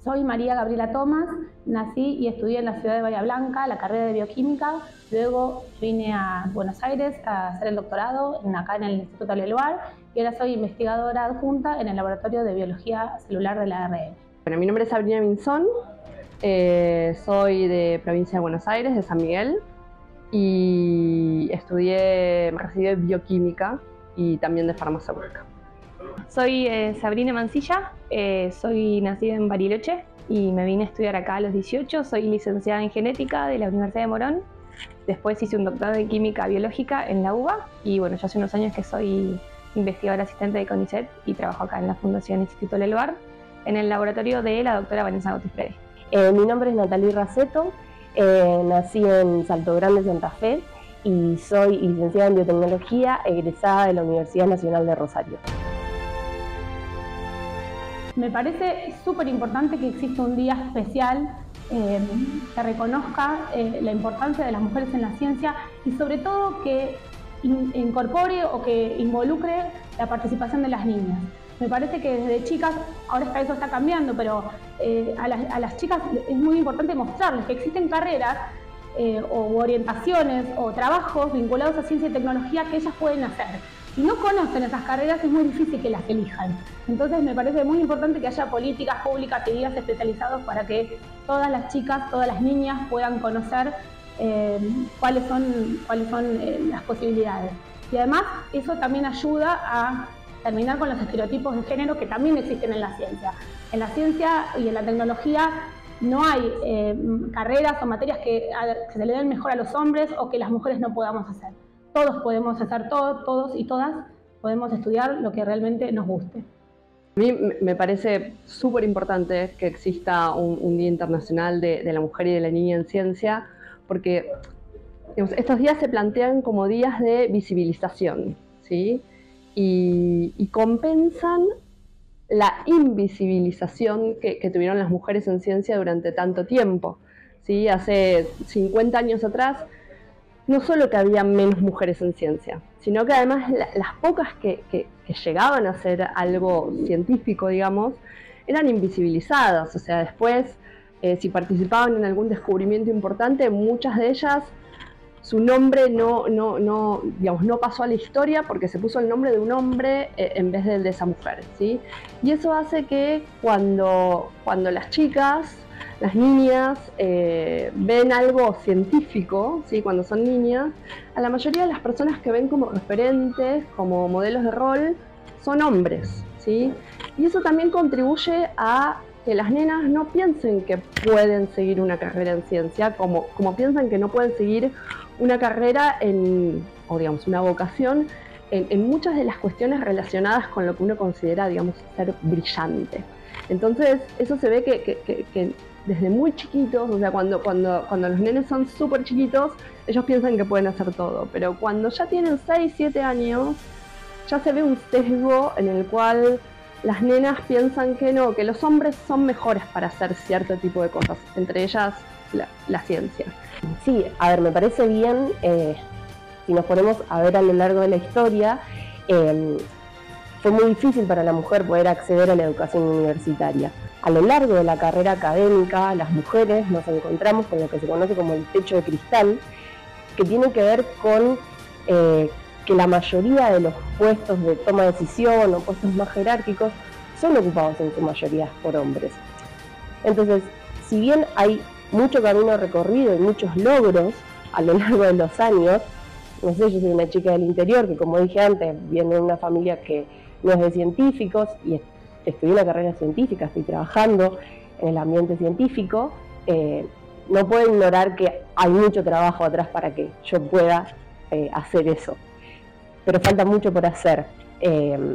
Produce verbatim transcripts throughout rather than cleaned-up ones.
Soy María Gabriela Tomás, nací y estudié en la ciudad de Bahía Blanca, la carrera de bioquímica. Luego vine a Buenos Aires a hacer el doctorado acá en el Instituto Leluar y ahora soy investigadora adjunta en el Laboratorio de Biología Celular de la A R N. Bueno, mi nombre es Sabrina Minzón, eh, soy de provincia de Buenos Aires, de San Miguel, y estudié, me recibí de bioquímica y también de farmacéutica. Soy eh, Sabrina Mancilla, eh, soy nacida en Bariloche y me vine a estudiar acá a los dieciocho. Soy licenciada en genética de la Universidad de Morón. Después hice un doctorado en química biológica en la U B A y bueno, ya hace unos años que soy investigadora asistente de CONICET y trabajo acá en la Fundación Instituto Leluar en el laboratorio de la doctora Vanessa Gotis Pérez. Eh, mi nombre es Natalie Raceto, eh, nací en Salto Grande, Santa Fe y soy licenciada en biotecnología egresada de la Universidad Nacional de Rosario. Me parece súper importante que exista un día especial eh, que reconozca eh, la importancia de las mujeres en la ciencia y sobre todo que in, incorpore o que involucre la participación de las niñas. Me parece que desde chicas, ahora está, eso está cambiando, pero eh, a, las, a las chicas es muy importante mostrarles que existen carreras eh, o orientaciones o trabajos vinculados a ciencia y tecnología que ellas pueden hacer. Si no conocen esas carreras es muy difícil que las elijan. Entonces me parece muy importante que haya políticas públicas y guías especializados para que todas las chicas, todas las niñas puedan conocer eh, cuáles son, cuáles son eh, las posibilidades. Y además eso también ayuda a terminar con los estereotipos de género que también existen en la ciencia. En la ciencia y en la tecnología no hay eh, carreras o materias que, a, que se le den mejor a los hombres o que las mujeres no podamos hacer. Todos podemos hacer todo, todos y todas podemos estudiar lo que realmente nos guste. A mí me parece súper importante que exista un, un Día Internacional de, de la Mujer y de la Niña en Ciencia, porque digamos, estos días se plantean como días de visibilización, ¿sí? y, y compensan la invisibilización que, que tuvieron las mujeres en ciencia durante tanto tiempo, ¿sí? Hace cincuenta años atrás, no solo que había menos mujeres en ciencia, sino que además la, las pocas que, que, que llegaban a hacer algo científico, digamos, eran invisibilizadas. O sea, después, eh, si participaban en algún descubrimiento importante, muchas de ellas, su nombre no, no, no, digamos, no pasó a la historia porque se puso el nombre de un hombre eh, en vez del de esa mujer, ¿sí? Y eso hace que cuando, cuando las chicas, las niñas eh, ven algo científico, ¿sí? Cuando son niñas, a la mayoría de las personas que ven como referentes, como modelos de rol, son hombres, ¿sí? Y eso también contribuye a que las nenas no piensen que pueden seguir una carrera en ciencia, como, como piensan que no pueden seguir una carrera en, o digamos, una vocación en, en muchas de las cuestiones relacionadas con lo que uno considera, digamos, ser brillante. Entonces, eso se ve que, que, que, que desde muy chiquitos, o sea, cuando, cuando, cuando los nenes son súper chiquitos, ellos piensan que pueden hacer todo, pero cuando ya tienen seis, siete años, ya se ve un sesgo en el cual las nenas piensan que no, que los hombres son mejores para hacer cierto tipo de cosas, entre ellas la, la ciencia. Sí, a ver, me parece bien, eh, si nos ponemos a ver a lo largo de la historia, eh, fue muy difícil para la mujer poder acceder a la educación universitaria. A lo largo de la carrera académica, las mujeres nos encontramos con lo que se conoce como el techo de cristal, que tiene que ver con eh, que la mayoría de los puestos de toma de decisión o puestos más jerárquicos son ocupados en su mayoría por hombres. Entonces, si bien hay mucho camino recorrido y muchos logros a lo largo de los años, no sé, yo soy una chica del interior que, como dije antes, viene de una familia que no es de científicos y estudié una carrera científica, estoy trabajando en el ambiente científico, eh, no puedo ignorar que hay mucho trabajo atrás para que yo pueda eh, hacer eso. Pero falta mucho por hacer. Eh,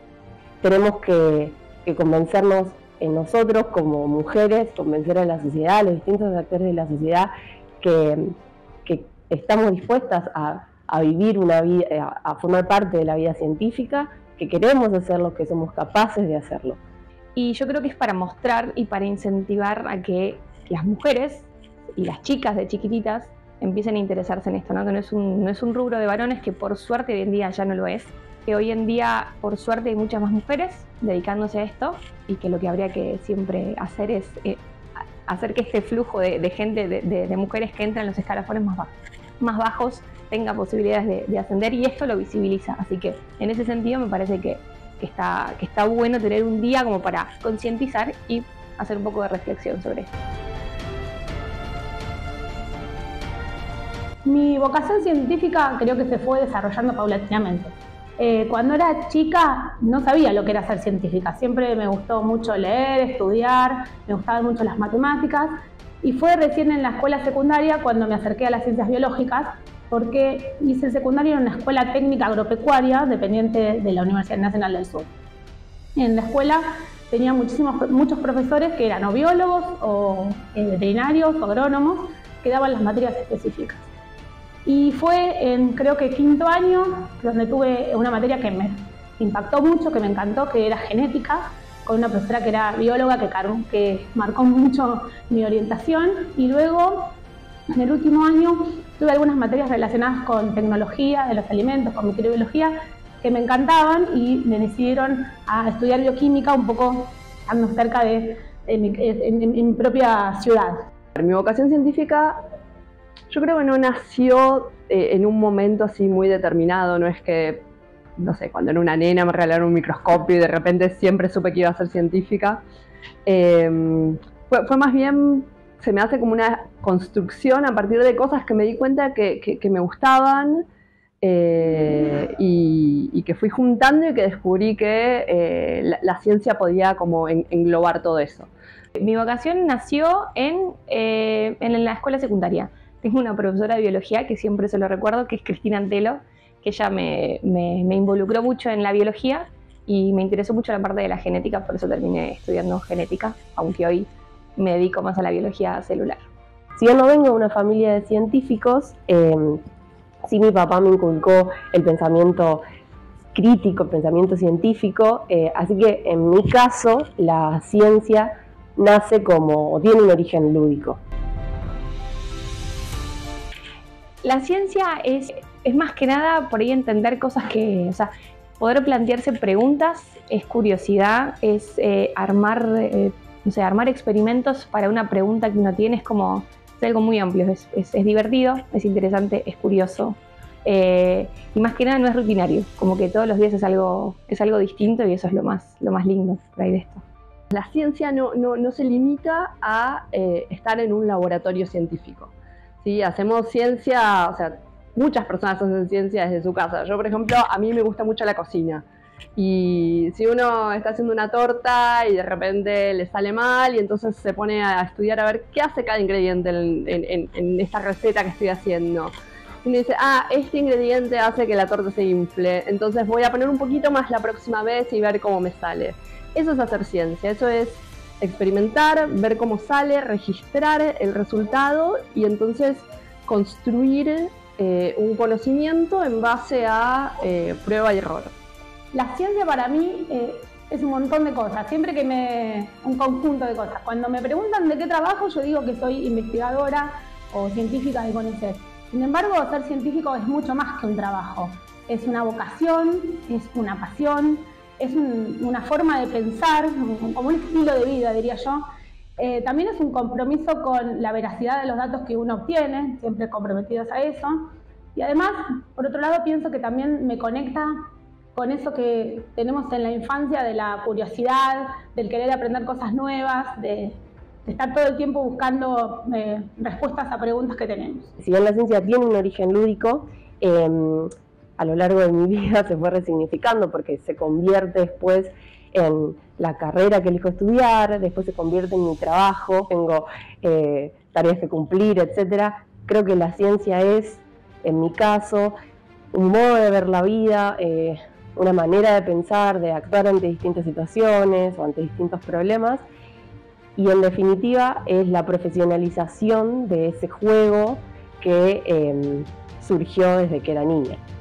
tenemos que, que convencernos en nosotros como mujeres, convencer a la sociedad, a los distintos actores de la sociedad, que, que estamos dispuestas a, a vivir una vida, a, a formar parte de la vida científica, que queremos hacerlo, que somos capaces de hacerlo. Y yo creo que es para mostrar y para incentivar a que las mujeres y las chicas de chiquititas empiecen a interesarse en esto, ¿no? Que no es un, no es un rubro de varones, que por suerte hoy en día ya no lo es, que hoy en día, por suerte, hay muchas más mujeres dedicándose a esto y que lo que habría que siempre hacer es eh, hacer que este flujo de, de gente, de, de, de mujeres que entran en los escalafones más bajos, más bajos tenga posibilidades de, de ascender, y esto lo visibiliza. Así que en ese sentido me parece que, que, está, que está bueno tener un día como para concientizar y hacer un poco de reflexión sobre esto. Mi vocación científica creo que se fue desarrollando paulatinamente. Eh, cuando era chica no sabía lo que era ser científica, siempre me gustó mucho leer, estudiar, me gustaban mucho las matemáticas, y fue recién en la escuela secundaria cuando me acerqué a las ciencias biológicas, porque hice el secundario en una escuela técnica agropecuaria dependiente de la Universidad Nacional del Sur. En la escuela tenía muchísimos, muchos profesores que eran o biólogos o eh, veterinarios o agrónomos que daban las materias específicas. Y fue en, creo que quinto año, donde tuve una materia que me impactó mucho, que me encantó, que era genética, con una profesora que era bióloga, que, que marcó mucho mi orientación. Y luego, en el último año, tuve algunas materias relacionadas con tecnología de los alimentos, con microbiología, que me encantaban, y me decidieron a estudiar bioquímica un poco estando cerca de, de, mi, de, de mi propia ciudad. Mi vocación científica, yo creo que no nació eh, en un momento así muy determinado. No es que, no sé, cuando era una nena me regalaron un microscopio y de repente siempre supe que iba a ser científica. Eh, fue, fue más bien, se me hace como una construcción a partir de cosas que me di cuenta que, que, que me gustaban eh, y, y que fui juntando, y que descubrí que eh, la, la ciencia podía como en, englobar todo eso. Mi vocación nació en, eh, en la escuela secundaria. Tengo una profesora de biología que siempre se lo recuerdo, que es Cristina Antelo, que ella me, me, me involucró mucho en la biología y me interesó mucho la parte de la genética, por eso terminé estudiando genética, aunque hoy me dedico más a la biología celular. Si yo no vengo de una familia de científicos, eh, sí mi papá me inculcó el pensamiento crítico, el pensamiento científico, eh, así que en mi caso la ciencia nace como, o tiene un origen lúdico. La ciencia es, es más que nada por ahí entender cosas que, o sea, poder plantearse preguntas, es curiosidad, es eh, armar, eh, no sé, armar experimentos para una pregunta que uno tiene, es como, es algo muy amplio, es, es, es divertido, es interesante, es curioso, eh, y más que nada no es rutinario, como que todos los días es algo, es algo distinto, y eso es lo más, lo más lindo por ahí de esto. La ciencia no, no, no se limita a eh, estar en un laboratorio científico. ¿Sí? Hacemos ciencia, o sea, muchas personas hacen ciencia desde su casa. Yo, por ejemplo, a mí me gusta mucho la cocina. Y si uno está haciendo una torta y de repente le sale mal, y entonces se pone a estudiar a ver qué hace cada ingrediente en, en, en esta receta que estoy haciendo. Y uno dice, ah, este ingrediente hace que la torta se infle, entonces voy a poner un poquito más la próxima vez y ver cómo me sale. Eso es hacer ciencia, eso es experimentar, ver cómo sale, registrar el resultado y entonces construir eh, un conocimiento en base a eh, prueba y error. La ciencia para mí eh, es un montón de cosas, siempre que me... un conjunto de cosas. Cuando me preguntan de qué trabajo, yo digo que soy investigadora o científica de CONICET. Sin embargo, ser científico es mucho más que un trabajo. Es una vocación, es una pasión, es un, una forma de pensar, como un estilo de vida, diría yo. Eh, también es un compromiso con la veracidad de los datos que uno obtiene, siempre comprometidos a eso. Y además, por otro lado, pienso que también me conecta con eso que tenemos en la infancia, de la curiosidad, del querer aprender cosas nuevas, de, de estar todo el tiempo buscando eh, respuestas a preguntas que tenemos. Si bien la ciencia tiene un origen lúdico, eh, a lo largo de mi vida se fue resignificando, porque se convierte después en la carrera que elijo estudiar, después se convierte en mi trabajo, tengo eh, tareas que cumplir, etcétera. Creo que la ciencia es, en mi caso, un modo de ver la vida, eh, una manera de pensar, de actuar ante distintas situaciones o ante distintos problemas, y en definitiva es la profesionalización de ese juego que eh, surgió desde que era niña.